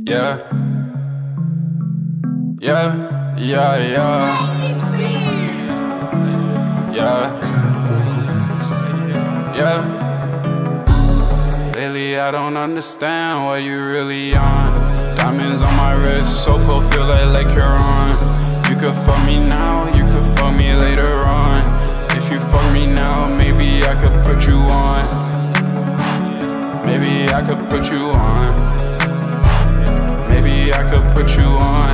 Yeah, yeah, yeah, yeah, yeah, yeah. Lately I don't understand what you really on. Diamonds on my wrist, so cold, feel like you're on. You could fuck me now, you could fuck me later on. If you fuck me now, maybe I could put you on. Maybe I could put you on. Maybe I could put you on.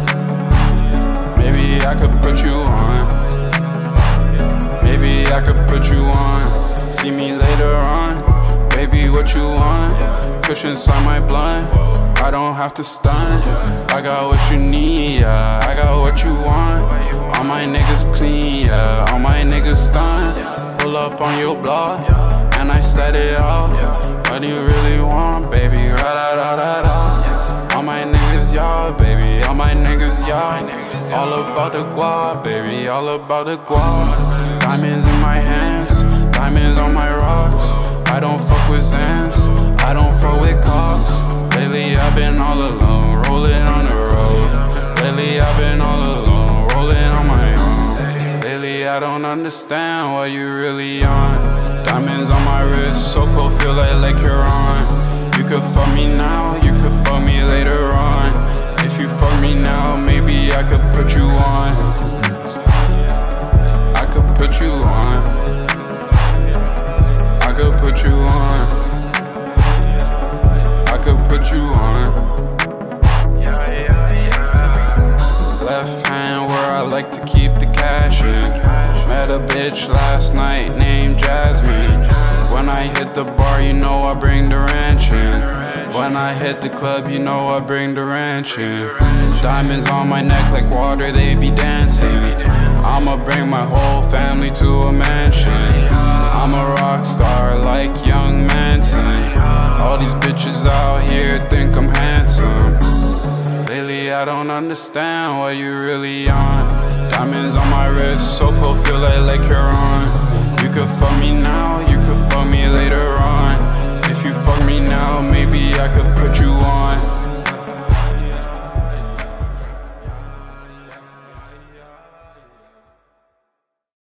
Maybe I could put you on. Maybe I could put you on. See me later on. Baby, what you want? Push inside my blunt. I don't have to stunt. I got what you need, yeah. I got what you want. All my niggas clean, yeah. All my niggas stunt. Pull up on your block, and I set it out. What do you really want, baby? Ra-da-da-da-da. All my niggas, y'all, baby. All my niggas, y'all. All about the guap, baby. All about the guap. Diamonds in my hands, diamonds on my rocks. I don't fuck with Zans, I don't fuck with cops. Lately I've been all alone, rolling on the road. Lately I've been all alone, rolling on my own. Lately I don't understand what you really on. Diamonds on my wrist, so cold, feel like you're on. You could fuck me now, you could fuck me later on. If you fuck me now, maybe I could put you on. I could put you on. I could put you on. I could put you on. Left hand where I like to keep the cash in. Met a bitch last night named Jasmine. When I hit the bar, you know I bring the ranch in. When I hit the club, you know I bring the ranch in. Diamonds on my neck like water, they be dancing. I'ma bring my whole family to a mansion. I'm a rock star like Young Manson. All these bitches out here think I'm handsome. Lately I don't understand what you really on. Diamonds on my wrist, so cold, feel like you're on. You could fuck me now, you could fuck me later on. If you fuck me now, maybe I could put you